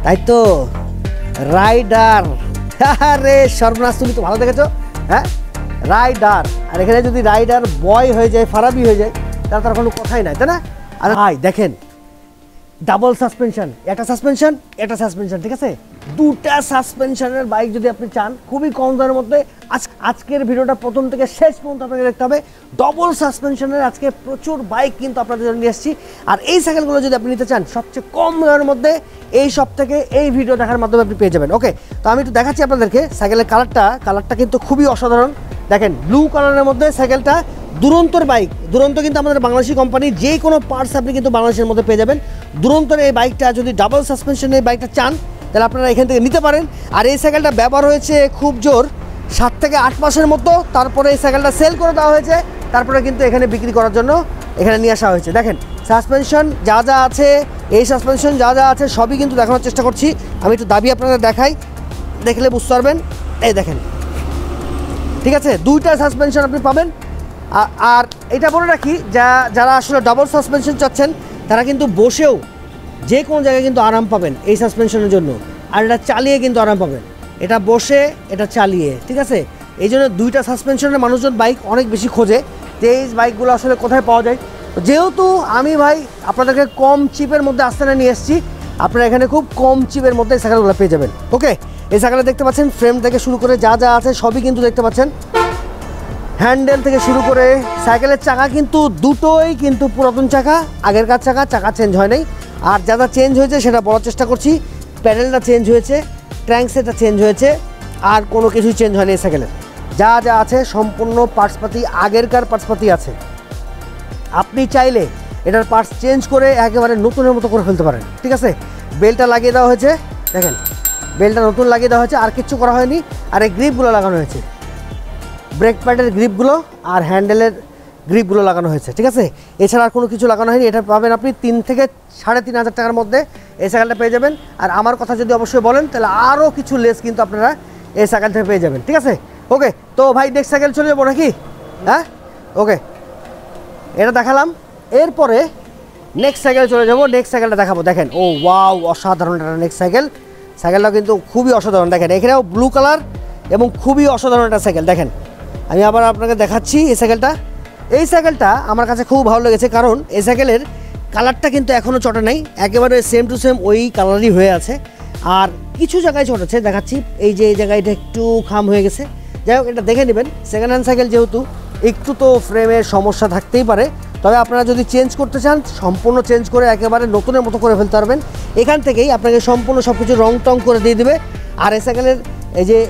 তাই তো রাইডার। আরে সর্বনাশ, তুমি তো ভালো দেখেছো। হ্যাঁ, রাইডার। আর এখানে যদি রাইডার বয় হয়ে যায়, ফারাবি হয়ে যায়, তার তার কোনো কথাই নাই, তাই না? আর ভাই দেখেন, ডাবল সাসপেনশন, একটা সাসপেনশন, একটা সাসপেনশন, ঠিক আছে? দুটা সাসপেনশনের বাইক যদি আপনি চান খুবই কম দামের মধ্যে, আজকের ভিডিওটা প্রথম থেকে শেষ পর্যন্ত আপনাকে দেখতে হবে। ডবল সাসপেনশনের আজকে প্রচুর বাইক কিন্তু আপনাদের জন্য নিয়ে এসেছি। আর এই সাইকেলগুলো যদি আপনি নিতে চান সবচেয়ে কম দামের মধ্যে, এই সব থেকে এই ভিডিও দেখার মাধ্যমে আপনি পেয়ে যাবেন। ওকে, তো আমি একটু দেখাচ্ছি আপনাদেরকে সাইকেলের কালারটা কিন্তু খুবই অসাধারণ। দেখেন, ব্লু কালারের মধ্যে সাইকেলটা। দুরন্তর বাইক, দুরন্ত কিন্তু আমাদের বাংলাদেশি কোম্পানি, যে কোনো পার্টস আপনি কিন্তু বাংলাদেশের মধ্যে পেয়ে যাবেন। দুরন্তর এই বাইকটা যদি ডাবল সাসপেনশনের এই বাইকটা চান তাহলে আপনারা এখান থেকে নিতে পারেন। আর এই সাইকেলটা ব্যবহার হয়েছে খুব জোর 7 থেকে 8 মাসের মতো, তারপরে এই সাইকেলটা সেল করে দেওয়া হয়েছে, তারপরে কিন্তু এখানে বিক্রি করার জন্য এখানে নিয়ে আসা হয়েছে। দেখেন সাসপেনশন যা যা আছে, এই সাসপেনশন যা যা আছে সবই কিন্তু দেখানোর চেষ্টা করছি। আমি একটু দাবি আপনাদের দেখাই, দেখলে বুঝতে পারবেন। এই দেখেন, ঠিক আছে, দুইটা সাসপেনশন আপনি পাবেন। আর এটা বলে রাখি, যারা আসলে ডাবল সাসপেনশন চাচ্ছেন তারা কিন্তু বসেও যে কোনো জায়গায় কিন্তু আরাম পাবেন এই সাসপেনশনের জন্য। আর এটা চালিয়ে কিন্তু আরাম পাবেন, এটা বসে এটা চালিয়ে, ঠিক আছে? এই জন্য দুইটা সাসপেনশনের মানুষজন বাইক অনেক বেশি খোঁজে যে এই বাইকগুলো আসলে কোথায় পাওয়া যায়। যেহেতু আমি ভাই আপনাদেরকে কম চিপের মধ্যে আস্তানা নিয়ে এসেছি, আপনারা এখানে খুব কম চিপের মধ্যে এই সাইকেলগুলো পেয়ে যাবেন। ওকে, এই সাইকেলে দেখতে পাচ্ছেন ফ্রেম থেকে শুরু করে যা যা আছে সবই কিন্তু দেখতে পাচ্ছেন। হ্যান্ডেল থেকে শুরু করে সাইকেলের চাকা কিন্তু দুটোই কিন্তু পুরাতন চাকা, আগেরকার চাকা চেঞ্জ হয় নাই। আর যা যা চেঞ্জ হয়েছে সেটা বলার চেষ্টা করছি। প্যাডেলটা চেঞ্জ হয়েছে, ট্র্যাঙ্কসেটটা চেঞ্জ হয়েছে, আর কোনো কিছুই চেঞ্জ হয়নি। এই সাইকেলের যা যা আছে সম্পূর্ণ পার্টসপাতি আগেরকার পার্টসপাতি আছে। আপনি চাইলে এটার পার্টস চেঞ্জ করে একেবারে নতুনের মতো করে ফেলতে পারেন, ঠিক আছে? বেলটা লাগিয়ে দেওয়া হয়েছে, দেখেন বেলটা নতুন লাগিয়ে দেওয়া হয়েছে, আর কিচ্ছু করা হয়নি। আর এই গ্রিপগুলো লাগানো হয়েছে, ব্রেক প্যাডের গ্রিপগুলো আর হ্যান্ডেলের গ্রিপগুলো লাগানো হয়েছে, ঠিক আছে? এছাড়া আর কোনো কিছু লাগানো হয়নি। এটা পাবেন আপনি 3 থেকে 3,500 টাকার মধ্যে এই সাইকেলটা পেয়ে যাবেন। আর আমার কথা যদি অবশ্যই বলেন তাহলে আরও কিছু লেস কিন্তু আপনারা এই সাইকেল থেকে পেয়ে যাবেন, ঠিক আছে? ওকে, তো ভাই নেক্সট সাইকেল চলে যাবো নাকি? হ্যাঁ, ওকে, এটা দেখালাম। এরপরে নেক্সট সাইকেল চলে যাবো, নেক্সট সাইকেলটা দেখাবো। দেখেন, ও ওয়াও, অসাধারণ একটা নেক্সট সাইকেলটা কিন্তু খুবই অসাধারণ। দেখেন এখানেও ব্লু কালার এবং খুবই অসাধারণ একটা সাইকেল। দেখেন আমি আবার আপনাকে দেখাচ্ছি এই সাইকেলটা আমার কাছে খুব ভালো লেগেছে, কারণ এই সাইকেলের কালারটা কিন্তু এখনও চটে নাই, একেবারে সেম টু সেম ওই কালারই হয়ে আছে। আর কিছু জায়গায় চটেছে, দেখাচ্ছি। এই যে এই জায়গাটা একটু খাম হয়ে গেছে। যাই হোক, এটা দেখে নেবেন। সেকেন্ড হ্যান্ড সাইকেল যেহেতু একটু তো ফ্রেমের সমস্যা থাকতেই পারে, তবে আপনারা যদি চেঞ্জ করতে চান সম্পূর্ণ চেঞ্জ করে একেবারে নতুনের মতো করে ফেলতে পারবেন। এখান থেকেই আপনাকে সম্পূর্ণ সব কিছু রং টং করে দিয়ে দেবে। আর এই সাইকেলের এই যে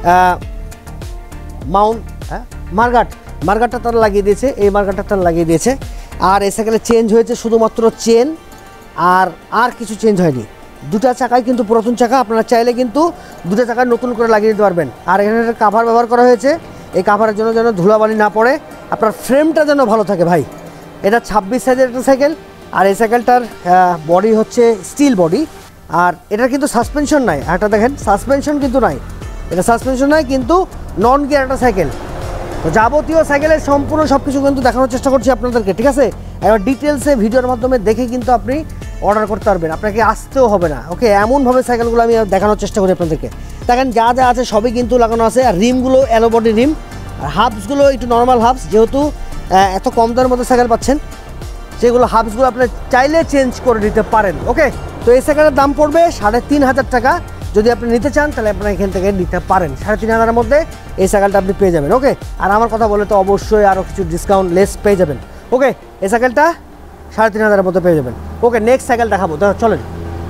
মার্গারটা তারা লাগিয়ে দিয়েছে, এই মার্গারটা তারা লাগিয়ে দিয়েছে। আর এই সাইকেলে চেঞ্জ হয়েছে শুধুমাত্র চেন, আর কিছু চেঞ্জ হয়নি। দুটা চাকাই কিন্তু পুরাতন চাকা, আপনারা চাইলে কিন্তু দুটো চাকা নতুন করে লাগিয়ে দিতে পারবেন। আর এখানে একটা কাভার ব্যবহার করা হয়েছে, এই কাভারের জন্য যেন ধুলাবালি না পড়ে, আপনার ফ্রেমটা যেন ভালো থাকে। ভাই এটা 26 সাইজের একটা সাইকেল। আর এই সাইকেলটার বডি হচ্ছে স্টিল বডি। আর এটার কিন্তু সাসপেনশন নাই, একটা দেখেন সাসপেনশন কিন্তু নাই, এটা সাসপেনশন নাই কিন্তু নন গিয়ার একটা সাইকেল। তো যাবতীয় সাইকেলের সম্পূর্ণ সব কিছু কিন্তু দেখানোর চেষ্টা করছি আপনাদেরকে, ঠিক আছে? এবার ডিটেলসে ভিডিওর মাধ্যমে দেখে কিন্তু আপনি অর্ডার করতে পারবেন, আপনাকে আসতেও হবে না। ওকে, এমনভাবে সাইকেলগুলো আমি দেখানোর চেষ্টা করি আপনাদেরকে। দেখেন যা যা আছে সবই কিন্তু লাগানো আছে। আর রিমগুলো অ্যালো বডি রিম, আর হাবসগুলো একটু নর্মাল হাবস, যেহেতু এত কম দামের মধ্যে সাইকেল পাচ্ছেন, সেগুলো হাবসগুলো আপনি চাইলে চেঞ্জ করে দিতে পারেন। ওকে, তো এই সাইকেলের দাম পড়বে 3,500 টাকা। যদি আপনি নিতে চান তাহলে আপনারা এখান থেকে নিতে পারেন। 3,500-এর মধ্যে এই সাইকেলটা আপনি পেয়ে যাবেন। ওকে, আর আমার কথা বলে তো অবশ্যই আরও কিছু ডিসকাউন্ট লেস পেয়ে যাবেন। ওকে, এই সাইকেলটা 3,500-এর মধ্যে পেয়ে যাবেন। ওকে, নেক্সট সাইকেল দেখাবো, চলেন।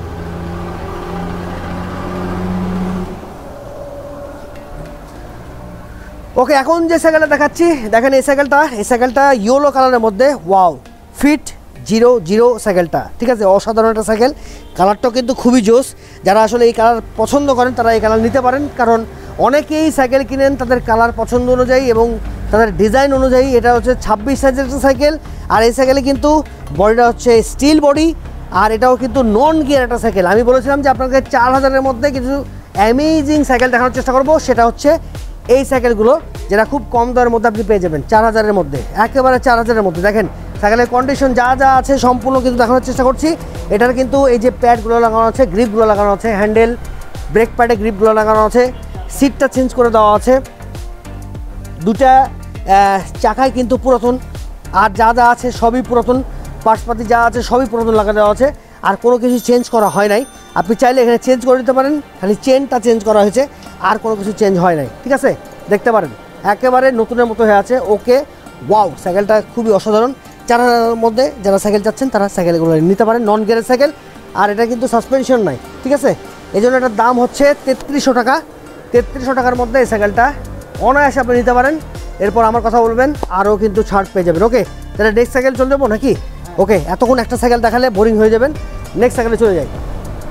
ওকে, এখন যে সাইকেলটা দেখাচ্ছি, দেখেন এই সাইকেলটা ইয়েলো কালারের মধ্যে। ওয়াও, ফিট 00 সাইকেলটা, ঠিক আছে? অসাধারণ একটা সাইকেল, কালারটাও কিন্তু খুবই জোস। যারা আসলে এই কালার পছন্দ করেন তারা এই কালার নিতে পারেন, কারণ অনেকেই সাইকেল কিনেন তাদের কালার পছন্দ অনুযায়ী এবং তাদের ডিজাইন অনুযায়ী। এটা হচ্ছে 26 সাইজের একটা সাইকেল। আর এই সাইকেলে কিন্তু বডিটা হচ্ছে স্টিল বডি, আর এটাও কিন্তু নন গিয়ার একটা সাইকেল। আমি বলেছিলাম যে আপনাকে 4,000-এর মধ্যে কিছু অ্যামেজিং সাইকেল দেখানোর চেষ্টা করব, সেটা হচ্ছে এই সাইকেলগুলো, যেটা খুব কম দামের মধ্যে আপনি পেয়ে যাবেন 4,000-এর মধ্যে, একেবারে 4,000-এর মধ্যে। দেখেন সাইকেলের কন্ডিশন যা যা আছে সম্পূর্ণ কিন্তু দেখানোর চেষ্টা করছি। এটার কিন্তু এই যে প্যাডগুলো লাগানো আছে, গ্রিপগুলো লাগানো আছে, হ্যান্ডেল ব্রেক প্যাডে গ্রিপগুলো লাগানো আছে, সিটটা চেঞ্জ করে দেওয়া আছে, দুটা চাকায় কিন্তু পুরাতন, আর যা যা আছে সবই পুরাতন, পার্টসপাতি যা আছে সবই পুরাতন লাগা দেওয়া আছে, আর কোনো কিছু চেঞ্জ করা হয় নাই। আপনি চাইলে এখানে চেঞ্জ করে দিতে পারেন, খালি চেনটা চেঞ্জ করা হয়েছে, আর কোনো কিছু চেঞ্জ হয় নাই। ঠিক আছে, দেখতে পারেন একেবারে নতুনের মতো হয়ে আছে। ওকে, ওয়াও, সাইকেলটা খুবই অসাধারণ। যারা মধ্যে যারা সাইকেল চাচ্ছেন তারা সাইকেলগুলো নিতে পারেন, নন গিয়ারের সাইকেল। আর এটা কিন্তু সাসপেনশন নাই, ঠিক আছে, এই জন্য এটার দাম হচ্ছে 3300 টাকা। 3300 টাকার মধ্যে এই সাইকেলটা অনায়াসে আপনি নিতে পারেন। এরপর আমার কথা বলবেন, আরও কিন্তু ছাড় পেয়ে যাবেন। ওকে, তাহলে নেক্সট সাইকেল চলে যাবো নাকি? ওকে, এতক্ষণ একটা সাইকেল দেখালে বোরিং হয়ে যাবেন, নেক্সট সাইকেলে চলে যাই।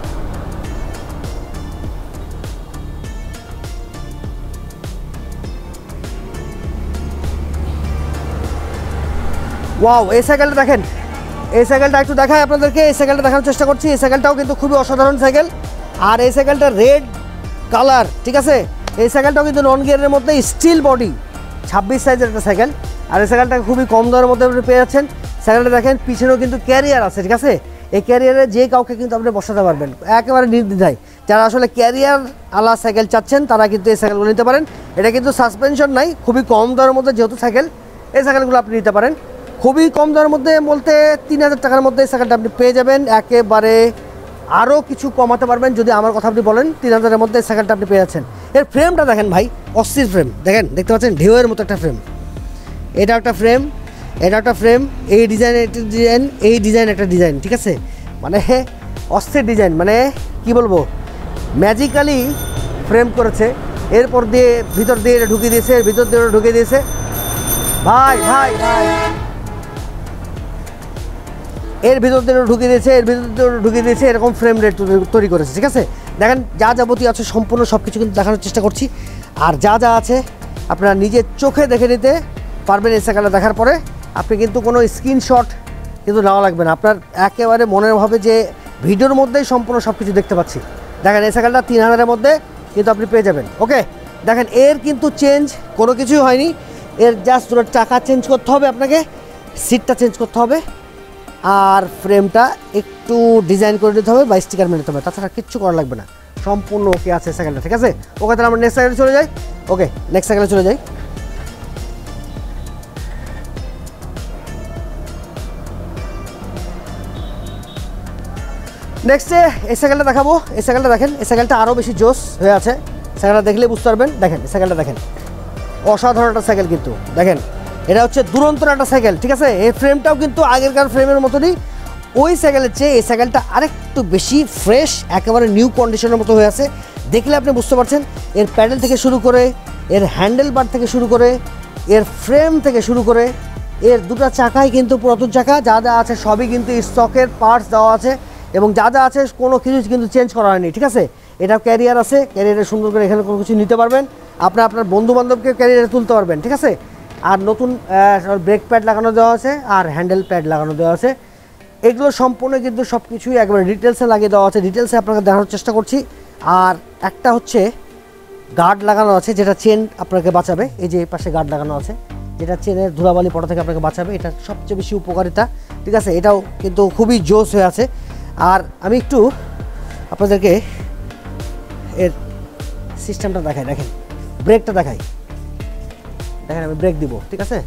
ওয়াও, এই সাইকেলটা দেখেন, এই সাইকেলটা একটু দেখায় আপনাদেরকে। এই সাইকেলটা দেখানোর চেষ্টা করছি। এই সাইকেলটাও কিন্তু খুবই অসাধারণ সাইকেল, আর এই সাইকেলটা রেড কালার, ঠিক আছে। এই সাইকেলটাও কিন্তু নন গিয়ারের মধ্যে স্টিল বডি, 26 সাইজের একটা সাইকেল। আর এই সাইকেলটা খুবই কম দরের মধ্যে আপনি পেয়ে যাচ্ছেন। সাইকেলটা দেখেন, পিছনেও কিন্তু ক্যারিয়ার আছে, ঠিক আছে। এই ক্যারিয়ারে যে কাউকে কিন্তু আপনি বসাতে পারবেন একেবারে নির্দ্বিধায়। যারা আসলে ক্যারিয়ার আলা সাইকেল চাচ্ছেন তারা কিন্তু এই সাইকেলগুলো নিতে পারেন। এটা কিন্তু সাসপেনশন নাই, খুবই কম দরের মধ্যে যেহেতু সাইকেল, এই সাইকেলগুলো আপনি নিতে পারেন। খুবই কম দরের মধ্যে বলতে 3000 টাকার মধ্যে এই সাইকেলটা আপনি পেয়ে যাবেন। একেবারে আরও কিছু কমাতে পারবেন যদি আমার কথা আপনি বলেন। 3000-এর মধ্যে এই সাইকেলটা আপনি পেয়ে যাচ্ছেন। এর ফ্রেমটা দেখেন ভাই, অস্থির ফ্রেম দেখেন, দেখতে পাচ্ছেন ঢেউয়ের মতো একটা ফ্রেম। এটা একটা ফ্রেম, এটা একটা ফ্রেম, এই ডিজাইন একটা ডিজাইন, এই ডিজাইন একটা ডিজাইন, ঠিক আছে। মানে অস্থির ডিজাইন, মানে কি বলবো, ম্যাজিক্যালি ফ্রেম করেছে। এরপর দিয়ে ভিতর দিয়ে এটা ঢুকিয়ে দিয়েছে, ভিতর দিয়ে ওটা ঢুকিয়ে দিয়েছে। ভাই ভাই ভাই, এর ভিতর দিয়ে ঢুকিয়ে দিয়েছে, এর ভিতর দিয়ে ঢুকিয়ে দিয়েছে, এরকম ফ্রেম রেট তৈরি করেছে, ঠিক আছে। দেখেন যা যাবতীয় আছে সম্পূর্ণ সব কিছু কিন্তু দেখানোর চেষ্টা করছি। আর যা যা আছে আপনারা নিজের চোখে দেখে নিতে পারবেন। এই সাইকেলটা দেখার পরে আপনি কিন্তু কোনো স্ক্রিনশট কিন্তু নেওয়া লাগবে না, আপনার একেবারে মনের হবে যে ভিডিওর মধ্যেই সম্পূর্ণ সব কিছু দেখতে পাচ্ছি। দেখেন এই সাইকেলটা 3000-এর মধ্যে কিন্তু আপনি পেয়ে যাবেন। ওকে, দেখেন এর কিন্তু চেঞ্জ কোনো কিছুই হয়নি, এর জাস্ট দুটো চাকা চেঞ্জ করতে হবে আপনাকে, সিটটা চেঞ্জ করতে হবে, আর ফ্রেমটা একটু ডিজাইন করে দিতে হবে বা স্টিকার মেরে দিতে হবে, তাছাড়া কিচ্ছু করা লাগবে না, সম্পূর্ণ ওকে আছে সাইকেলটা, ঠিক আছে। ওকে, তাহলে আমরা নেক্সট সাইকেলে চলে যাই। ওকে, নেক্সট সাইকেলে চলে যাই। নেক্সটে এই সাইকেলটা দেখাবো। এই সাইকেলটা দেখেন, এই সাইকেলটা আরও বেশি জোস হয়ে আছে। সাইকেলটা দেখলে বুঝতে পারবেন। দেখেন এই সাইকেলটা দেখেন, অসাধারণ একটা সাইকেল কিন্তু। দেখেন এটা হচ্ছে দুরন্ত একটা সাইকেল, ঠিক আছে। এই ফ্রেমটাও কিন্তু আগেরকার ফ্রেমের মতনই, ওই সাইকেলের চেয়ে এই সাইকেলটা আরেকটু বেশি ফ্রেশ, একেবারে নিউ কন্ডিশনের মতো হয়ে আছে। দেখলে আপনি বুঝতে পারছেন, এর প্যাডেল থেকে শুরু করে, এর হ্যান্ডেল বার থেকে শুরু করে, এর ফ্রেম থেকে শুরু করে, এর দুটো চাকাই কিন্তু পুরাতন চাকা, যা যা আছে সবই কিন্তু স্টকের পার্টস দেওয়া আছে, এবং যা যা আছে কোনো কিছু কিন্তু চেঞ্জ করা হয়নি, ঠিক আছে। এটা ক্যারিয়ার আছে, ক্যারিয়ারে সুন্দর করে এখানে কোনো কিছু নিতে পারবেন, আপনার বন্ধু বান্ধবকে ক্যারিয়ারে তুলতে পারবেন, ঠিক আছে। আর নতুন ব্রেক প্যাড লাগানো দেওয়া আছে, আর হ্যান্ডেল প্যাড লাগানো দেওয়া আছে। এগুলো সম্পূর্ণ কিন্তু সব কিছুই একবারে ডিটেলসে লাগিয়ে দেওয়া আছে, ডিটেলসে আপনাকে দেখানোর চেষ্টা করছি। আর একটা হচ্ছে গার্ড লাগানো আছে, যেটা চেন আপনাকে বাঁচাবে। এই যে এই পাশে গার্ড লাগানো আছে, যেটা চেনের ধুলাবালি পড়া থেকে আপনাকে বাঁচাবে, এটা সবচেয়ে বেশি উপকারিতা, ঠিক আছে। এটাও কিন্তু খুবই জোস হয়ে আছে। আর আমি একটু আপনাদেরকে এর সিস্টেমটা দেখাই। দেখেন ব্রেকটা দেখাই, দেখেন আমি ব্রেক দিব, ঠিক আছে।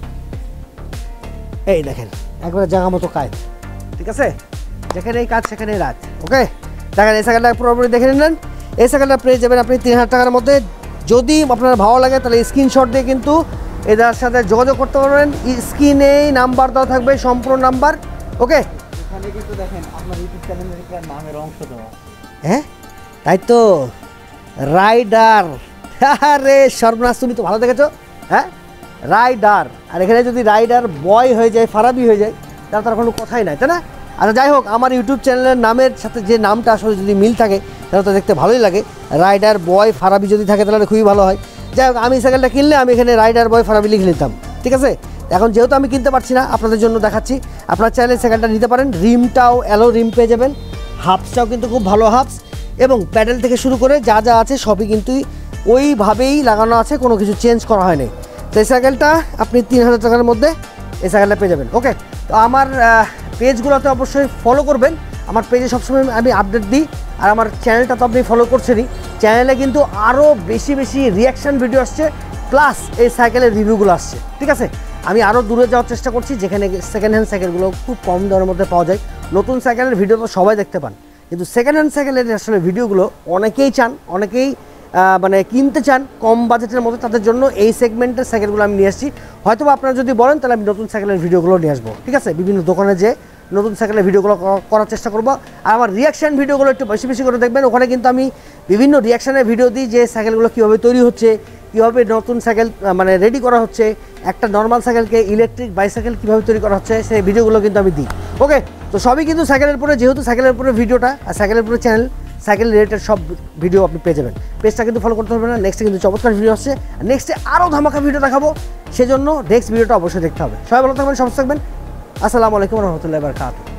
এই দেখেন একবারে জায়গা মতো কাজ, ঠিক আছে। যেখানেই কাজ সেখানেই রাজ। ওকে, দেখেন এই সাইকেলটা পুরোপুরি দেখে নিলেন। এই সাইকেলটা পেয়ে যাবেন আপনি 3000 টাকার মধ্যে। যদি আপনার ভালো লাগে তাহলে স্ক্রিনশট দিয়ে কিন্তু এদের সাথে যোগাযোগ করতে পারবেন। স্ক্রিনেই নাম্বার দেওয়া থাকবে, সম্পূর্ণ নাম্বার। ওকে, এখানে কিন্তু দেখেন আপনার ইউটিউব চ্যানেলের একটা নামের অংশ দেওয়া। হ্যাঁ তাই তো, রাইডার। আরে সর্বনাশ, তুমি তো ভালো দেখেছো। হ্যাঁ, রাইডার। আর এখানে যদি রাইডার বয় হয়ে যায়, ফারাবি হয়ে যায়, তার তার কোনো কথাই নাই, তাই না। আচ্ছা যাই হোক, আমার ইউটিউব চ্যানেলের নামের সাথে যে নামটা আসলে যদি মিল থাকে তাহলে তো দেখতে ভালোই লাগে। রাইডার বয় ফারাবি যদি থাকে তাহলে খুবই ভালো হয়। যাই হোক, আমি সাইকেলটা কিনলে আমি এখানে রাইডার বয় ফারাবি লিখে নিতাম, ঠিক আছে। এখন যেহেতু আমি কিনতে পারছি না, আপনাদের জন্য দেখাচ্ছি। আপনার চাইলে সাইকেলটা নিতে পারেন। রিমটাও অ্যালো রিম পেয়ে যাবেন, হাফসটাও কিন্তু খুব ভালো হাফস, এবং প্যাডেল থেকে শুরু করে যা যা আছে সবই কিন্তু ওইভাবেই লাগানো আছে, কোনো কিছু চেঞ্জ করা হয়নি। তো এই সাইকেলটা আপনি 3000 টাকার মধ্যে এই সাইকেলটা পেয়ে যাবেন। ওকে, তো আমার পেজগুলোতে অবশ্যই ফলো করবেন। আমার পেজে সবসময় আমি আপডেট দিই, আর আমার চ্যানেলটা তো আপনি ফলো করছেনই। চ্যানেলে কিন্তু আরও বেশি বেশি রিয়াকশান ভিডিও আসছে, প্লাস এই সাইকেলের রিভিউগুলো আসছে, ঠিক আছে। আমি আরও দূরে যাওয়ার চেষ্টা করছি, যেখানে সেকেন্ড হ্যান্ড সাইকেলগুলো খুব কম দামের মধ্যে পাওয়া যায়। নতুন সাইকেলের ভিডিও তো সবাই দেখতে পান, কিন্তু সেকেন্ড হ্যান্ড সাইকেলের আসলে ভিডিওগুলো অনেকেই চান, অনেকেই মানে কিনতে চান কম বাজেটের মধ্যে। তাদের জন্য এই সেগমেন্টের সাইকেলগুলো আমি নিয়ে আসছি। হয়তো বা আপনারা যদি বলেন তাহলে আমি নতুন সাইকেলের ভিডিওগুলো নিয়ে আসবো, ঠিক আছে। বিভিন্ন দোকানে যে নতুন সাইকেলের ভিডিওগুলো করার চেষ্টা করবো। আর আমার রিয়াকশান ভিডিওগুলো একটু বেশি বেশি করে দেখবেন। ওখানে কিন্তু আমি বিভিন্ন রিয়াকশানের ভিডিও দিই, যে সাইকেলগুলো কীভাবে তৈরি হচ্ছে, কীভাবে নতুন সাইকেল মানে রেডি করা হচ্ছে, একটা নর্মাল সাইকেলকে ইলেকট্রিক বাইসাইকেল কীভাবে তৈরি করা হচ্ছে, সেই ভিডিওগুলো কিন্তু আমি দিই। ওকে, তো সবই কিন্তু সাইকেলের উপরে, যেহেতু সাইকেলের উপরে ভিডিওটা আর সাইকেলের উপরে চ্যানেল, সাইকেল রিলেটেড সব ভিডিও আপনি পেয়ে যাবেন। পেজটা কিন্তু ফলো করতে হবে না। নেক্সটে কিন্তু চমৎকার ভিডিও আসছে, নেক্সটে আরও ধামাকা ভিডিও দেখাবো, সেজন্য নেক্সট ভিডিওটা অবশ্যই দেখতে হবে। সবাই ভালো থাকবেন, সুস্থ থাকবেন। আসসালামু আলাইকুম রহমতুল্লাহি ওয়া বারাকাতুহু।